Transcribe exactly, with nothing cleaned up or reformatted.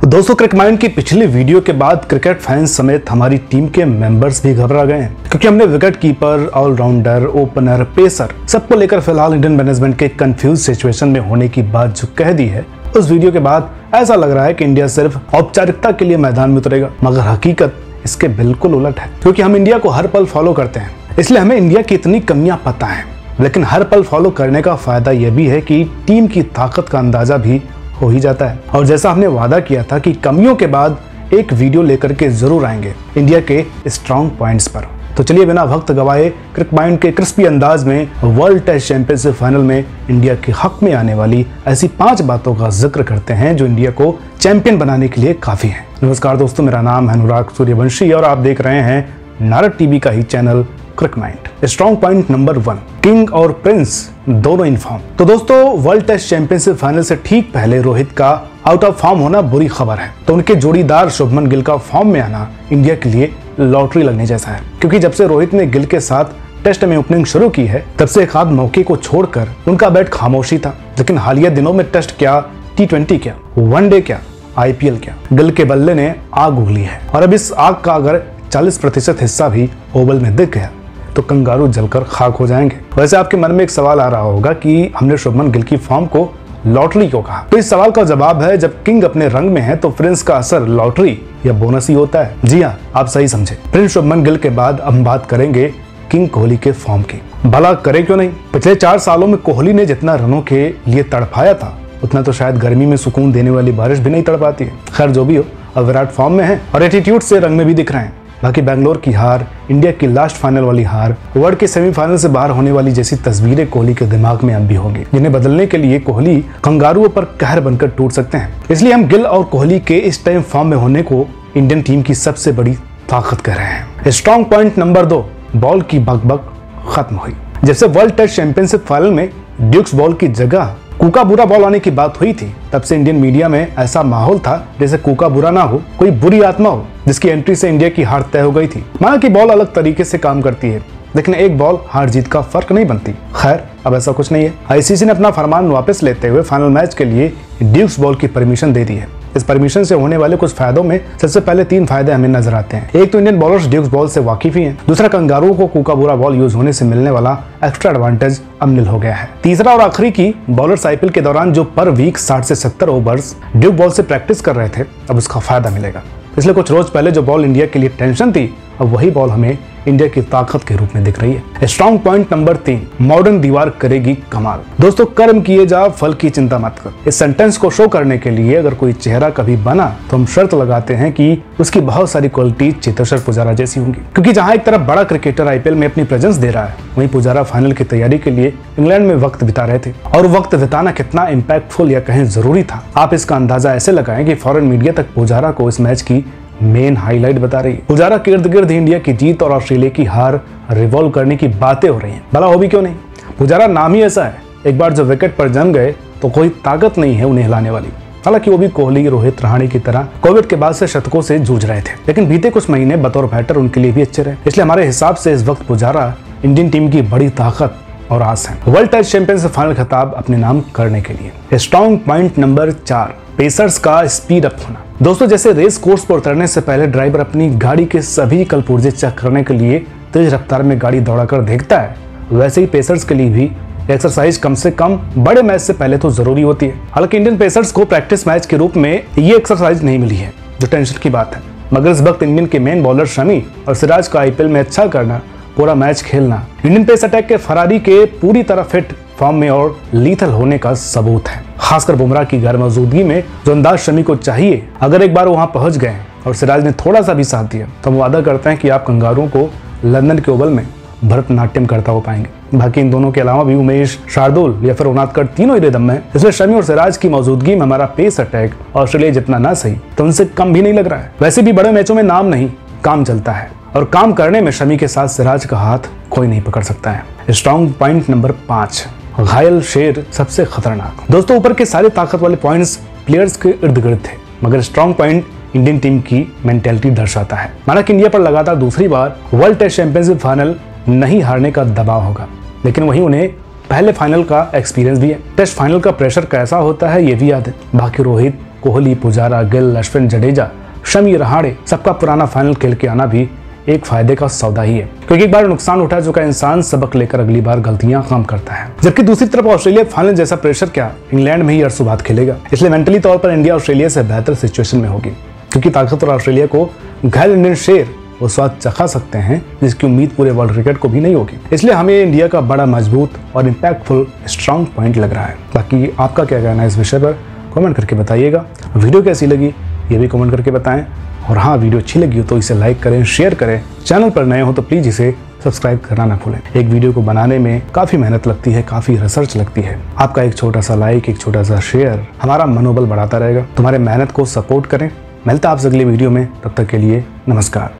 दोस्तों, क्रिक माइंड की पिछली वीडियो के बाद क्रिकेट फैंस समेत हमारी टीम के मेंबर्स भी घबरा गए हैं, क्योंकि हमने wicket keeper, all-rounder, opener, pacer सबको लेकर फिलहाल इंडियन मैनेजमेंट के कंफ्यूज सिचुएशन में होने की बात जो कह दी है, उस वीडियो के बाद ऐसा लग रहा है कि इंडिया सिर्फ औपचारिकता के लिए मैदान में उतरेगा। मगर हकीकत इसके बिल्कुल उलट है, क्योंकि हम इंडिया को हर पल फॉलो करते हैं, इसलिए हमें इंडिया की इतनी कमियां पता है। लेकिन हर पल फॉलो करने का फायदा यह भी है कि टीम की ताकत का अंदाजा भी हो ही जाता है। और जैसा हमने वादा किया था कि कमियों के बाद एक वीडियो लेकर के जरूर आएंगे इंडिया के स्ट्रॉन्ग पॉइंट्स पर। तो चलिए बिना वक्त गवाए क्रिक माइंड के क्रिस्पी अंदाज में वर्ल्ड टेस्ट चैंपियनशिप फाइनल में इंडिया के हक में आने वाली ऐसी पांच बातों का जिक्र करते हैं जो इंडिया को चैंपियन बनाने के लिए काफी है। नमस्कार दोस्तों, मेरा नाम है अनुराग सूर्यवंशी और आप देख रहे हैं नारद टीवी का ही channel crick mind. Strong point number one, king और प्रिंस दोनों इन फॉर्म। तो दोस्तों, वर्ल्ड टेस्ट चैंपियनशिप फाइनल से ठीक पहले रोहित का आउट ऑफ फॉर्म होना बुरी खबर है, तो उनके जोड़ीदार शुभमन गिल का फॉर्म में आना इंडिया के लिए लॉटरी लगने जैसा है। क्योंकि जब से रोहित ने गिल के साथ टेस्ट में ओपनिंग शुरू की है, तब से एक आध मौके को छोड़कर उनका बैट खामोशी था। लेकिन हालिया दिनों में टेस्ट क्या, टी ट्वेंटी क्या, वनडे क्या, आईपीएल क्या, गिल के बल्ले ने आग उगली है। और अब इस आग का अगर चालीस प्रतिशत हिस्सा भी ओवल में दिख गया तो कंगारू जलकर खाक हो जाएंगे। वैसे आपके मन में एक सवाल आ रहा होगा कि हमने शुभमन गिल की फॉर्म को लॉटरी क्यों कहा। तो इस सवाल का जवाब है, जब किंग अपने रंग में है तो प्रिंस का असर लॉटरी या बोनस ही होता है। जी हाँ, आप सही समझे। प्रिंस शुभमन गिल के बाद हम बात करेंगे किंग कोहली के फॉर्म की। भला करे क्यों नहीं, पिछले चार सालों में कोहली ने जितना रनों के लिए तड़पाया था, उतना तो शायद गर्मी में सुकून देने वाली बारिश भी नहीं तड़पाती है। खैर जो भी हो, अब विराट फॉर्म में है और एटीट्यूड से रंग में भी दिख रहे हैं। बाकी बेंगलोर की हार, इंडिया की लास्ट फाइनल वाली हार, वर्ल्ड के सेमीफाइनल से बाहर होने वाली जैसी तस्वीरें कोहली के दिमाग में अब भी होंगी, जिन्हें बदलने के लिए कोहली कंगारुओं पर कहर बनकर टूट सकते हैं। इसलिए हम गिल और कोहली के इस टाइम फॉर्म में होने को इंडियन टीम की सबसे बड़ी ताकत कह रहे हैं। स्ट्रॉन्ग पॉइंट नंबर दो, बॉल की बकबक खत्म हुई। जैसे वर्ल्ड टेस्ट चैंपियनशिप फाइनल में ड्यूक्स बॉल की जगह कुका बुरा बॉल आने की बात हुई थी, तब से इंडियन मीडिया में ऐसा माहौल था जैसे कुका बुरा ना हो, कोई बुरी आत्मा हो जिसकी एंट्री से इंडिया की हार तय हो गई थी। माना कि बॉल अलग तरीके से काम करती है, लेकिन एक बॉल हार जीत का फर्क नहीं बनती। खैर अब ऐसा कुछ नहीं है। आईसीसी ने अपना फरमान वापस लेते हुए फाइनल मैच के लिए ड्यूक्स बॉल की परमिशन दे दी है। इस परमिशन से होने वाले कुछ फायदों में सबसे पहले तीन फायदे हमें नजर आते हैं। एक तो इंडियन बॉलर्स ड्यूक्स बॉल से वाकिफ ही हैं। दूसरा, कंगारुओं को कुका बुरा बॉल यूज होने से मिलने वाला एक्स्ट्रा एडवांटेज अब मिल हो गया है। तीसरा और आखिरी की, बॉलर्स आईपीएल के दौरान जो पर वीक साठ से सत्तर ओवर्स ड्यूक बॉल से प्रैक्टिस कर रहे थे, अब उसका फायदा मिलेगा। इसलिए कुछ रोज पहले जो बॉल इंडिया के लिए टेंशन थी, अब वही बॉल हमें इंडिया की ताकत के रूप में दिख रही है। स्ट्रॉन्ग पॉइंट नंबर तीन, मॉडर्न दीवार करेगी कमाल। दोस्तों, कर्म किए जा फल की चिंता मत कर। इस सेंटेंस को शो करने के लिए अगर कोई चेहरा कभी बना तो हम शर्त लगाते हैं कि उसकी बहुत सारी क्वालिटी चेतेश्वर पुजारा जैसी होंगी। क्योंकि जहां एक तरफ बड़ा क्रिकेटर आईपीएल में अपनी प्रेजेंस दे रहा है, वहीं पुजारा फाइनल की तैयारी के लिए इंग्लैंड में वक्त बिता रहे थे। और वक्त बिताना कितना इम्पैक्टफुल या कहें जरूरी था, आप इसका अंदाजा ऐसे लगाएं कि फॉरेन मीडिया तक पुजारा को इस मैच की मेन हाईलाइट बता रही है। पुजारा के इर्द गिर्द इंडिया की जीत और ऑस्ट्रेलिया की हार रिवॉल्व करने की बातें हो रही हैं। भला हो भी क्यों नहीं, पुजारा नाम ही ऐसा है, एक बार जब विकेट पर जम गए तो कोई ताकत नहीं है उन्हें हिलाने वाली। हालांकि वो भी कोहली, रोहित, रहाणे की तरह कोविड के बाद से शतकों से जूझ रहे थे, लेकिन बीते कुछ महीने बतौर बैटर उनके लिए भी अच्छे रहे। इसलिए हमारे हिसाब से इस वक्त पुजारा इंडियन टीम की बड़ी ताकत और आस है वर्ल्ड टेस्ट चैंपियनशिप फाइनल खिताब अपने नाम करने के लिए। स्ट्रॉन्ग पॉइंट नंबर चार, पेसर्स का स्पीड अप होना। दोस्तों, जैसे रेस कोर्स पर उतरने से पहले ड्राइवर अपनी गाड़ी के सभी कल पुर्जे चेक करने के लिए तेज रफ्तार में गाड़ी दौड़ाकर देखता है, वैसे ही पेसर्स के लिए भी एक्सरसाइज कम से कम बड़े मैच से पहले तो जरूरी होती है। हालांकि इंडियन पेसर्स को प्रैक्टिस मैच के रूप में ये एक्सरसाइज नहीं मिली है, जो टेंशन की बात है। मगर इस वक्त इंडियन के मेन बॉलर शमी और सिराज का आईपीएल में अच्छा करना, पूरा मैच खेलना इंडियन पेस अटैक के फरारी के पूरी तरह फिट, फॉर्म में और लीथल होने का सबूत है। खासकर बुमराह की गैर मौजूदगी में जो अंदाज शमी को चाहिए, अगर एक बार वहां पहुंच गए और सिराज ने थोड़ा सा भी साथ दिया, तो हम वादा करते हैं कि आप कंगारुओं को लंदन के ओवल में भरतनाट्यम करता हो पाएंगे। बाकी इन दोनों के अलावा भी उमेश, शार्दुल या फिर उनादकर तीनों ही रिदम में, इसलिए शमी और सिराज की मौजूदगी में हमारा पेस अटैक ऑस्ट्रेलिया जितना ना सही तो उनसे कम भी नहीं लग रहा है। वैसे भी बड़े मैचों में नाम नहीं, काम चलता है, और काम करने में शमी के साथ सिराज का हाथ कोई नहीं पकड़ सकता है। स्ट्रॉन्ग पॉइंट नंबर पांच, घायल शेर सबसे खतरनाक। दोस्तों, ऊपर के सारे ताकत वाले पॉइंट्स प्लेयर्स के इर्द गिर्द थे, मगर स्ट्रॉन्ग पॉइंट इंडियन टीम की मेंटेलिटी दर्शाता है। माना कि इंडिया पर लगातार दूसरी बार वर्ल्ड टेस्ट चैंपियनशिप फाइनल नहीं हारने का दबाव होगा, लेकिन वहीं उन्हें पहले फाइनल का एक्सपीरियंस भी है। टेस्ट फाइनल का प्रेशर कैसा होता है ये भी याद है। बाकी रोहित, कोहली, पुजारा, गिल, अश्विन, जडेजा, शमी, रहाणे सबका पुराना फाइनल खेल के आना भी एक फायदे का सौदा ही है, क्योंकि एक बार नुकसान उठा चुका इंसान सबक लेकर अगली बार गलतियां कम करता है। जबकि दूसरी तरफ ऑस्ट्रेलिया फाइनल जैसा प्रेशर क्या इंग्लैंड में ही अरसों बाद खेलेगा, इसलिए मेंटली तौर पर इंडिया ऑस्ट्रेलिया से बेहतर सिचुएशन में होगी, क्योंकि ताकतवर ऑस्ट्रेलिया को घायल इंडियन शेर वो स्वाद चखा सकते हैं जिसकी उम्मीद पूरे वर्ल्ड क्रिकेट को भी नहीं होगी। इसलिए हमें इंडिया का बड़ा मजबूत और इम्पैक्टफुल स्ट्रॉन्ग पॉइंट लग रहा है। बाकी आपका क्या कहना है इस विषय पर कमेंट करके बताइएगा। वीडियो कैसी लगी ये भी कमेंट करके बताएं, और हाँ, वीडियो अच्छी लगी हो तो इसे लाइक करें, शेयर करें। चैनल पर नए हो तो प्लीज इसे सब्सक्राइब करना ना भूलें। एक वीडियो को बनाने में काफी मेहनत लगती है, काफी रिसर्च लगती है। आपका एक छोटा सा लाइक, एक छोटा सा शेयर हमारा मनोबल बढ़ाता रहेगा। तुम्हारे मेहनत को सपोर्ट करें। मिलता है आपसे अगली वीडियो में, तब तक के लिए नमस्कार।